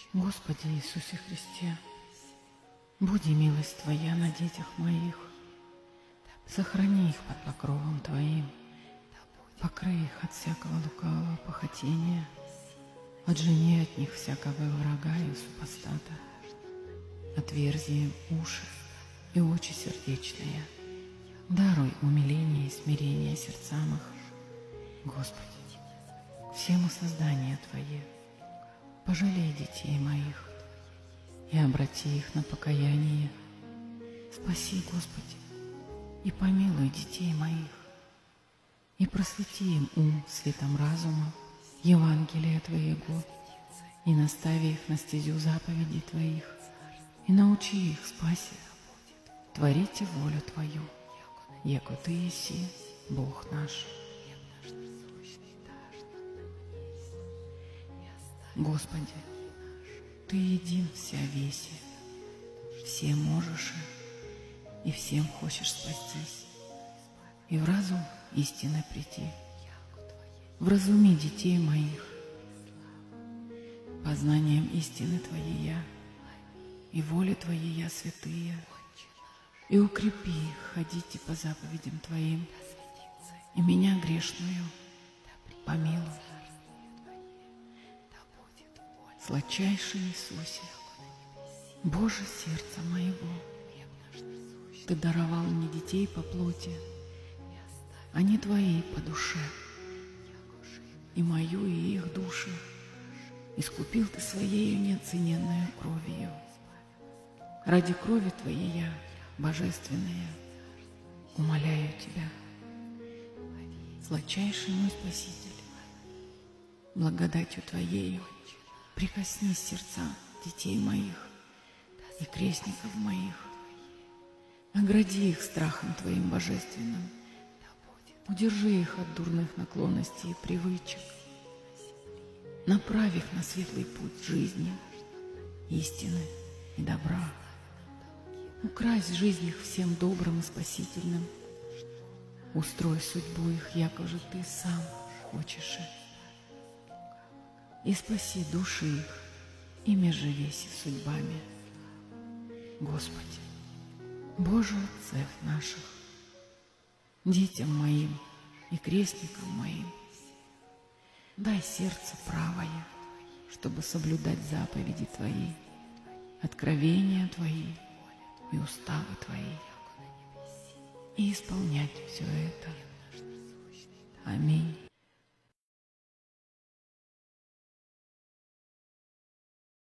Господи Иисусе Христе, буди милость Твоя на детях моих, сохрани их под покровом Твоим, покрой их от всякого лукавого похотения, отжени от них всякого врага и супостата, отверзи им уши и очи сердечные, даруй умиление и смирение сердцам их. Господи, всему создание Твое, пожалей детей моих и обрати их на покаяние. Спаси, Господи, и помилуй детей моих, и просвети им ум светом разума, Евангелия Твоего, и настави их на стезю заповедей Твоих, и научи их, спаси, творите волю Твою, яко Ты еси Бог наш. Господи, Ты един всеовеси, все можешь и всем хочешь спастись, и в разум истины прийти. Вразуми детей моих, познанием истины Твоей я, и воли Твоей я святые, и укрепи их ходите по заповедям Твоим, и меня грешную помилуй. Сладчайший Иисусе, Боже сердца моего, Ты даровал мне детей по плоти, а не Твои по душе, и мою, и их души искупил Ты Своею неоцененную кровью. Ради крови Твоей я, божественная, умоляю Тебя, сладчайший мой Спаситель, благодатью Твоею прикоснись сердца детей моих и крестников моих, огради их страхом Твоим божественным, удержи их от дурных наклонностей и привычек, направь их на светлый путь жизни, истины и добра, укрась жизнь их всем добрым и спасительным, устрой судьбу их, яко же Ты сам хочешь, и спаси души их, и межевеси судьбами. Господи, Боже Отцев наших, детям моим и крестникам моим, дай сердце правое, чтобы соблюдать заповеди Твои, откровения Твои и уставы Твои, и исполнять все это. Аминь.